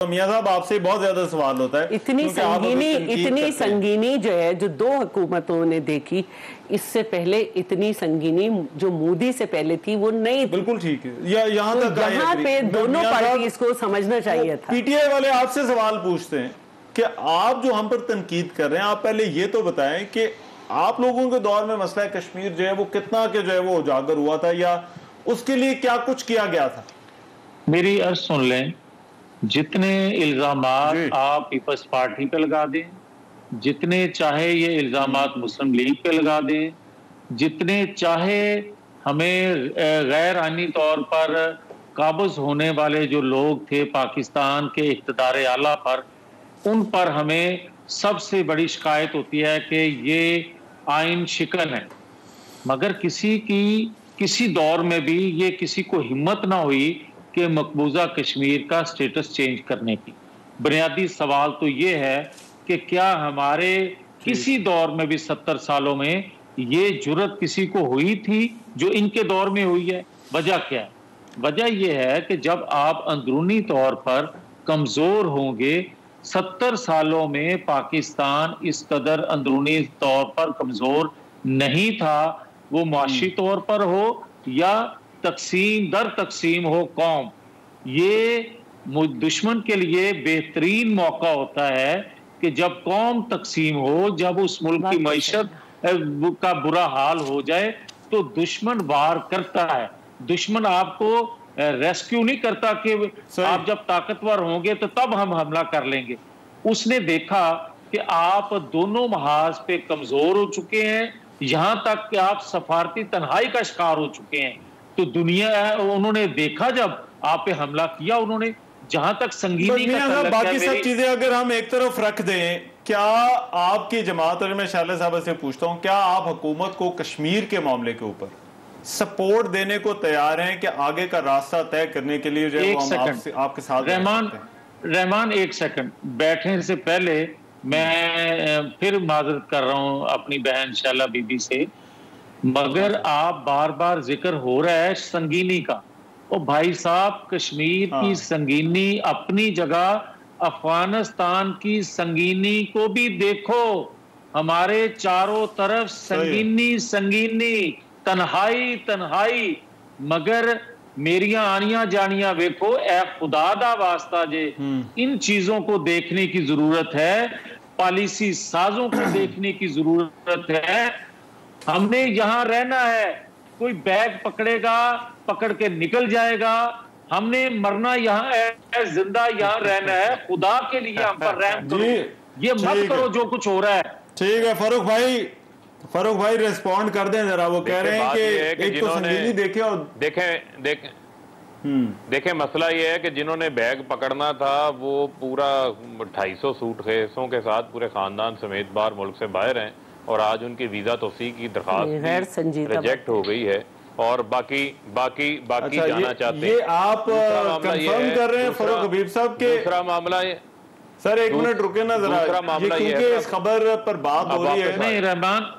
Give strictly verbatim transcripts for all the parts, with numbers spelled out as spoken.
तो मियां साहब आपसे बहुत ज्यादा सवाल होता है, इतनी संगीनी इतनी संगीनी जो है जो दो हुकूमतों ने देखी, इससे पहले इतनी संगीनी जो मोदी से पहले थी वो नहीं थी। बिल्कुल ठीक है, या यहाँ तो तक यहाँ पे दोनों पार्टी इसको समझना चाहिए था। पीटीआई वाले आपसे सवाल पूछते हैं कि आप जो हम पर तनकीद कर रहे हैं, आप पहले ये तो बताएं कि आप लोगों के दौर में मसला कश्मीर जो है वो कितना के जो है वो उजागर हुआ था, या उसके लिए क्या कुछ किया गया था? मेरी अर्ज सुन लें, जितने इल्जामात आप पीपल्स पार्टी पे लगा दें, जितने चाहे ये इल्जामात मुस्लिम लीग पे लगा दें, जितने चाहे हमें गैर आईनी तौर पर काबज होने वाले जो लोग थे पाकिस्तान के इक़्तिदार आला पर, उन पर हमें सबसे बड़ी शिकायत होती है कि ये आइन शिकन है। मगर किसी की किसी दौर में भी ये किसी को हिम्मत ना हुई कि मकबूजा कश्मीर का स्टेटस चेंज करने की। बुनियादी सवाल तो ये है कि क्या हमारे किसी दौर में भी सत्तर सालों में ये जुर्रत किसी को हुई थी जो इनके दौर में हुई है? वजह क्या है? वजह यह है कि जब आप अंदरूनी तौर पर कमज़ोर होंगे, सत्तर सालों में पाकिस्तान इस कदर अंदरूनी तौर पर कमज़ोर नहीं था, वो मुआशी तौर पर हो या तकसीम दर तकसीम हो कौम। ये दुश्मन के लिए बेहतरीन मौका होता है कि जब कौम तकसीम हो, जब उस मुल्क की मईशत का बुरा हाल हो जाए तो दुश्मन वार करता है। दुश्मन आपको रेस्क्यू नहीं करता कि आप जब ताकतवर होंगे तो तब हम हमला कर लेंगे। उसने देखा कि आप दोनों महाज पे कमजोर हो चुके हैं, यहां तक कि आप सफारती तन्हाई का शिकार हो चुके हैं। तो दुनिया, उन्होंने देखा जब आप पे हमला किया, उन्होंने जहां तक संगीनी का बाकी सब चीजें अगर हम एक तरफ रख दें, क्या आपकी जमात, और मैं शाले साहब से पूछता हूं, क्या आप हुकूमत को कश्मीर के मामले के ऊपर सपोर्ट देने को तैयार हैं कि आगे का रास्ता तय करने के लिए जो है हम आपसे, आपके साथ? रहमान रहमान एक सेकंड, बैठने से पहले मैं फिर माजरत कर रहा हूं अपनी बहन शाला बीबी से, मगर आप बार बार जिक्र हो रहा है संगीनी का। ओ भाई साहब, कश्मीर की संगीनी अपनी जगह, अफगानिस्तान की संगीनी को भी देखो। हमारे चारों तरफ संगीनी संगीनी, तन्हाई तन्हाई, मगर मेरिया आनिया जानिया देखो। ए खुदा दा वास्ता जे इन चीजों को देखने की जरूरत है, पॉलिसी साजों को देखने की जरूरत है। हमने यहां रहना है, कोई बैग पकड़ेगा पकड़ के निकल जाएगा। हमने मरना यहाँ है, जिंदा यहाँ रहना है। खुदा के लिए हम पर रहम करो, ये मत करो जो कुछ हो रहा है। ठीक है फारूक भाई, फारूक भाई रिस्पॉन्ड कर दें जरा। वो कह रहे हैं कि एक तो संगीनी देखे और देखें देखें देखें मसला ये है कि जिन्होंने बैग पकड़ना था वो पूरा ढाई सौ सूटकेसों के साथ पूरे खानदान समेत बाहर मुल्क से बाहर हैं, और आज उनकी वीजा तौसीक की दरखास्त रिजेक्ट हो गई है, और बाकी बाकी बाकी अच्छा, जाना चाहते हैं। ये आप कंफर्म कर रहे हैं फारूक हबीब साहब के? दूसरा मामला ये, सर एक मिनट रुके ना जरा, दूसरा मामला ये क्योंकि इस खबर पर बात हो रही है। नहीं रहमान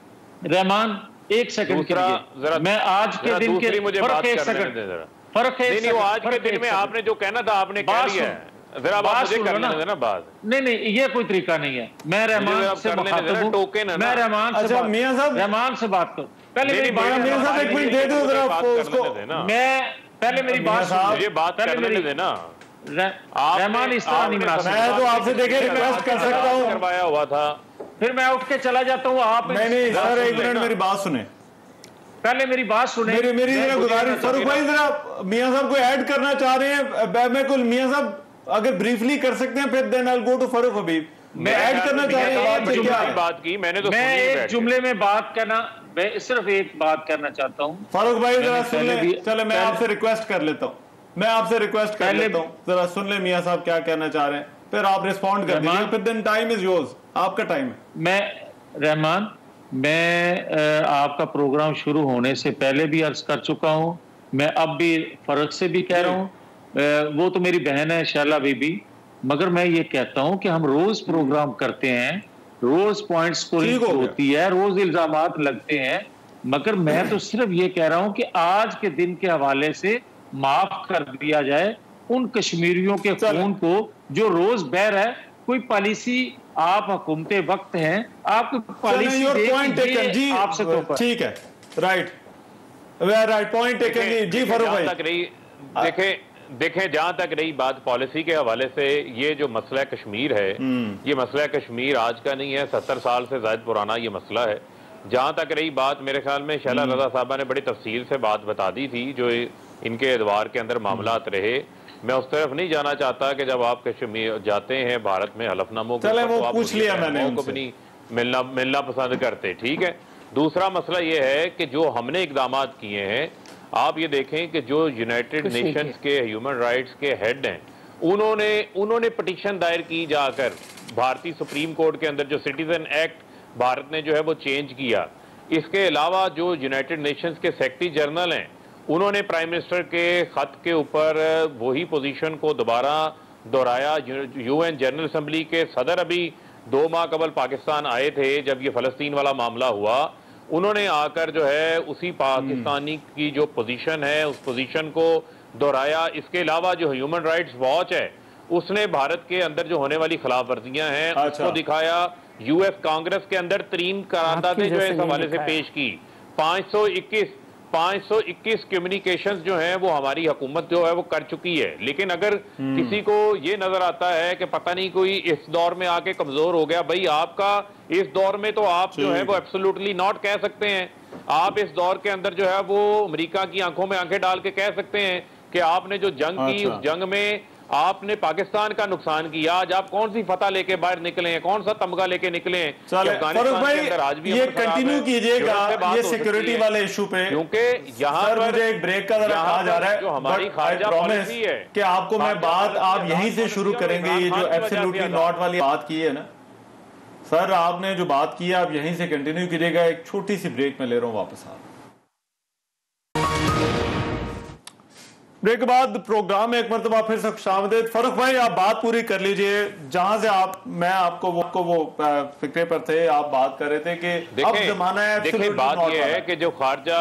रहमान एक सेकंड के लिए मैं आज के दिन के मुझे बात करने दे जरा। फर्क है नहीं, वो आज के दिन में आपने जो कहना था आपने कह लिया है, जरा बात मुझे करने देना बात। नहीं नहीं, ये कोई तरीका नहीं है। मैं रहमान से मुखातिब हूं, मैं रहमान से अच्छा मियां साहब रहमान से बात करो। पहले मेरी बात, मियां साहब एक मिनट दे दो जरा उसको। मैं पहले मेरी बात मुझे बात करने देना। रहमान इस तरह नहीं बना सकता। मैं तो आपसे देखे रिक्वेस्ट कर सकता हूं, करवाया हुआ था, फिर मैं उठ के चला जाता हूँ। आप नहीं नहीं सर एक मिनट मेरी बात सुने, पहले मेरी बात सुने। मेरी मेरी जरा गुजारिश, फारूक भाई जरा मियां साहब को ऐड करना चाह रहे हैं। मैं कुल मियां साहब अगर ब्रीफली कर सकते हैं, फिर then I will go to Farooq Habib. मैं ऐड करना चाह रही हूं बात की मैंने तो मैं एक जुमले में बात करना, मैं सिर्फ एक बात करना चाहता हूँ। फारूक भाई जरा सुन ले, चलो मैं आपसे रिक्वेस्ट कर लेता हूँ, मैं आपसे रिक्वेस्ट कर लेता हूँ, जरा सुन ले मियां साहब क्या कहना चाह रहे हैं, फिर आप रिस्पॉन्ड कर दीजिए, फिर देन टाइम इज योर्स, आपका टाइम है। मैं रहमान, मैं आपका प्रोग्राम शुरू होने से पहले भी अर्ज कर चुका हूँ, मैं अब भी फर्क से भी कह रहा हूँ, वो तो मेरी बहन है शाला बीबी, मगर मैं ये कहता हूँ कि हम रोज प्रोग्राम करते हैं, रोज पॉइंट स्कोरिंग होती है, रोज इल्जामात लगते हैं, मगर मैं तो सिर्फ ये कह रहा हूँ कि आज के दिन के हवाले से माफ कर दिया जाए उन कश्मीरियों के खून को जो रोज बह रहा है। कोई पॉलिसी आप हुकूमत वक्त हैं, आप पॉलिसी जी आपसे तो ठीक है, राइट राइट पॉइंट टेकन जी फरूक भाई। तक रही देखें देखें जहां तक रही बात पॉलिसी के हवाले से, ये जो मसला कश्मीर है, ये मसला कश्मीर आज का नहीं है, सत्तर साल से ज्यादा पुराना ये मसला है। जहां तक रही बात, मेरे ख्याल में शैला रजा साहबा ने बड़ी तफसील से बात बता दी थी जो इनके एतबार के अंदर मामलात रहे। मैं उस तरफ नहीं जाना चाहता कि जब आप कश्मीर जाते हैं भारत में हलफनामों को, तो आप पूछ लिया मैंने को भी नहीं मिलना मिलना पसंद करते, ठीक है। दूसरा मसला ये है कि जो हमने इकदाम किए हैं, आप ये देखें कि जो यूनाइटेड नेशंस के ह्यूमन राइट्स के हेड हैं, उन्होंने उन्होंने पिटीशन दायर की जाकर भारतीय सुप्रीम कोर्ट के अंदर, जो सिटीजन एक्ट भारत ने जो है वो चेंज किया। इसके अलावा जो यूनाइटेड नेशंस के सेक्रेटरी जनरल हैं, उन्होंने प्राइम मिनिस्टर के खत के ऊपर वही पोजीशन को दोबारा दोहराया। यूएन जनरल असेंबली के सदर अभी दो माह कबल पाकिस्तान आए थे जब ये फलस्तीन वाला मामला हुआ, उन्होंने आकर जो है उसी पाकिस्तानी की जो पोजीशन है उस पोजीशन को दोहराया। इसके अलावा जो ह्यूमन राइट्स वॉच है, उसने भारत के अंदर जो होने वाली खिलाफ वर्जियां हैं अच्छा। उसको दिखाया। यूएस कांग्रेस के अंदर तरीन करारदादें जो है इस हवाले से पेश की। पाँच सौ इक्कीस पाँच सौ इक्कीस कम्युनिकेशंस जो हैं वो हमारी हुकूमत जो है वो कर चुकी है। लेकिन अगर किसी को ये नजर आता है कि पता नहीं कोई इस दौर में आके कमजोर हो गया, भाई आपका इस दौर में तो आप जो है वो एब्सोल्युटली नॉट कह सकते हैं। आप इस दौर के अंदर जो है वो अमेरिका की आंखों में आंखें डाल के कह सकते हैं कि आपने जो जंग की, उस जंग में आपने पाकिस्तान का नुकसान किया। आज आप कौन सी फतह लेके बाहर निकले हैं, कौन सा तमगा लेके निकले हैं? फरूक भाई आज भी ये कंटिन्यू कीजिएगा ये सिक्योरिटी वाले इशू पे, क्योंकि यहाँ पर मुझे एक ब्रेक का जरा कहा जा रहा है, जो हमारी खारजा पॉलिसी है कि आपको मैं बात आप यहीं से शुरू करेंगे। ये जो एब्सोल्युटली नॉट वाली बात की है ना सर, आपने जो बात की है आप यहीं से कंटिन्यू कीजिएगा। एक छोटी सी ब्रेक में ले रहा हूं, वापस आ ब्रेक के बाद प्रोग्राम में एक मरतबा फिर से खुशामदीद। फरूक भाई आप बात पूरी कर लीजिए जहां से आप मैं आपको वो को वो फिक्रे पर थे, आप बात कर रहे थे कि अब जमाना है। देखिए बात ये है कि जो खारजा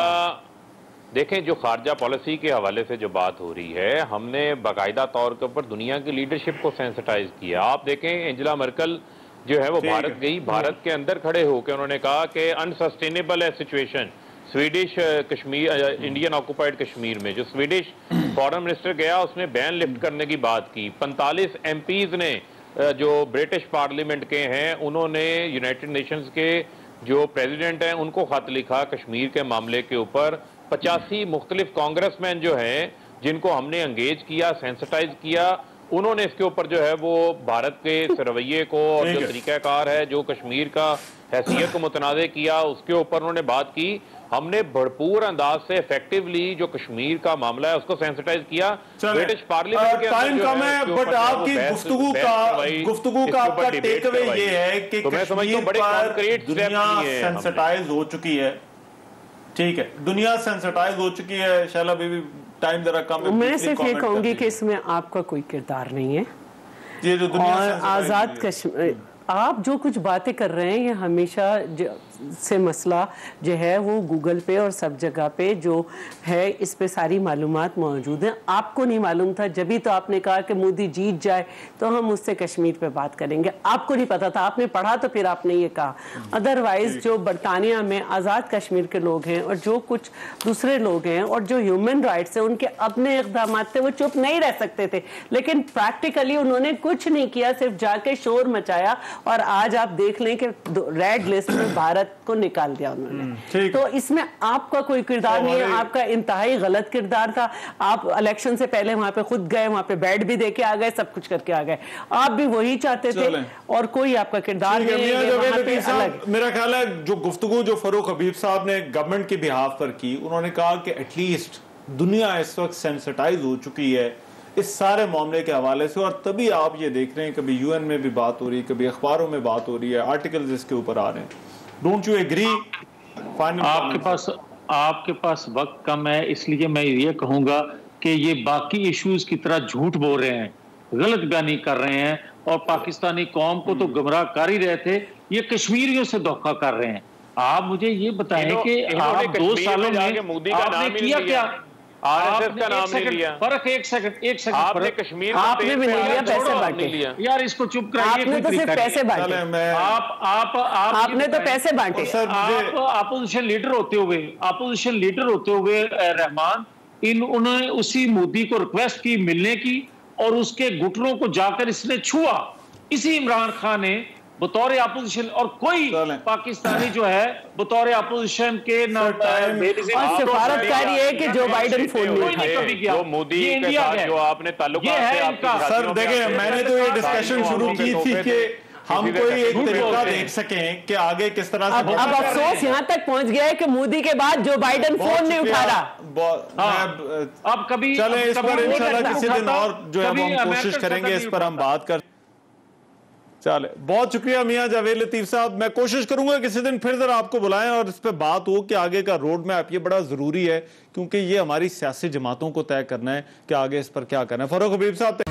देखें जो खारजा पॉलिसी के हवाले से जो बात हो रही है, हमने बाकायदा तौर के ऊपर दुनिया की लीडरशिप को सेंसिटाइज किया। आप देखें एंजेला मर्कल जो है वो भारत गई, भारत के अंदर खड़े होकर उन्होंने कहा कि अनसस्टेनेबल है situation Swedish Kashmir Indian occupied Kashmir में। जो स्वीडिश फॉरेन मिनिस्टर गया उसने बैन लिफ्ट करने की बात की। पैंतालीस एमपीज ने जो ब्रिटिश पार्लियामेंट के हैं उन्होंने यूनाइटेड नेशंस के जो प्रेसिडेंट हैं उनको खत लिखा कश्मीर के मामले के ऊपर। पचासी मुख्तलिफ कांग्रेसमैन जो हैं जिनको हमने एंगेज किया, सेंसिटाइज किया, उन्होंने इसके ऊपर जो है वो भारत के रवैये को और जो तरीकाकार है जो कश्मीर का हैसियत को मुतनाज़ किया उसके ऊपर उन्होंने बात की। हमने भरपूर अंदाज से इफेक्टिवली जो कश्मीर का मामला है उसको सेंसिटाइज किया। ब्रिटिश पार्लियामेंट के टाइम कम है बट आपकी गुफ्तगू का गुफ्तगू का आपका टेक अवे ये है कि कश्मीर पर दुनिया सेंसिटाइज हो चुकी है। ठीक है, दुनिया सेंसिटाइज हो चुकी है। शैला बीबी टाइम जरा कम है, मैं सिर्फ ये कहूंगी कि इसमें आपका कोई किरदार नहीं है। ये जो दुनिया और आजाद कश्मीर आप जो कुछ बातें कर रहे हैं ये हमेशा से मसला जो है वो गूगल पे और सब जगह पे जो है इस पे सारी मालूमात मौजूद हैं। आपको नहीं मालूम था, जब भी तो आपने कहा कि मोदी जीत जाए तो हम उससे कश्मीर पे बात करेंगे। आपको नहीं पता था, आपने पढ़ा तो फिर आपने ये कहा। अदरवाइज जो बरतानिया में आज़ाद कश्मीर के लोग हैं और जो कुछ दूसरे लोग हैं और जो ह्यूमन राइट्स हैं उनके अपने इक़दाम थे, वो चुप नहीं रह सकते थे, लेकिन प्रैक्टिकली उन्होंने कुछ नहीं किया, सिर्फ जाके शोर मचाया। और आज आप देख लें कि रेड लिस्ट में भारत को निकाल दिया उन्होंने। तो इसमें आपका कोई किरदार नहीं है, आपका इंतहाई गलत किरदार था। आप इलेक्शन से पहले वहां पे खुद गए, वहां पे बैट भी देके आ गए, सब कुछ करके आ गए। आप भी वही चाहते थे और कोई आपका किरदार नहीं है। मेरा ख्याल है जो गुफ्तगू जो फरूक हबीब साहब ने गवर्नमेंट के बिहाफ पर की, उन्होंने कहा कि एटलीस्ट दुनिया इस वक्त सेंसिटाइज हो चुकी है इस सारे मामले के हवाले से, और तभी आप ये देख रहे हैं कभी यूएन में भी बात हो रही है, कभी अखबारों में बात हो रही है, आर्टिकल्स इसके ऊपर आ रहे हैं। Don't you agree? आपके पास आपके पास वक्त कम है, इसलिए मैं ये कहूंगा कि ये बाकी इश्यूज की तरह झूठ बोल रहे हैं, गलत बयानी कर रहे हैं और पाकिस्तानी कौम को तो गुमराह कर ही रहे थे, ये कश्मीरियों से धोखा कर रहे हैं। आप मुझे ये बताएं कि आप दो सालों में आपने किया क्या? आरएसएस का नाम नहीं लिया। फर्क एक सेकंड एक सेकंड आपने कश्मीर आपने भी नहीं लिया, पैसे बांटे लिया यार, इसको चुप कराइए। आपने तो सिर्फ पैसे बांटे। मैं आप आप आप आपने तो पैसे बांटे। आप अपोजिशन लीडर होते हुए अपोजिशन लीडर होते हुए रहमान, इन उन्होंने उसी मोदी को रिक्वेस्ट की मिलने की और उसके घुटनों को जाकर इसने छुआ। इसी इमरान खान ने बतौर अपोजिशन, और कोई पाकिस्तानी जो है बतौर अपोजिशन के नाम सिफारतकारी है कि जो बाइडेन फोन नहीं उठाया, जो मोदी के साथ जो आपने ताल्लुकात थे आपके। सर देखिए, मैंने तो ये डिस्कशन शुरू की थी कि हम कोई एक तरीका देख सकें कि आगे किस तरह से। अब अफसोस यहाँ तक पहुंच गया है कि मोदी के बाद जो बाइडेन फोन नहीं उठा रहा। अब कभी चले इस पर इंशाल्लाह किसी दिन और जो है हम कोशिश करेंगे, इस पर हम बात कर। चले, बहुत शुक्रिया मियां जावेद लतीफ साहब। मैं कोशिश करूंगा किसी दिन फिर जरा आपको बुलाएं और इस पे बात हो कि आगे का रोड मैप, ये बड़ा जरूरी है क्योंकि ये हमारी सियासी जमातों को तय करना है कि आगे इस पर क्या करना है। फरूक हबीब साहब।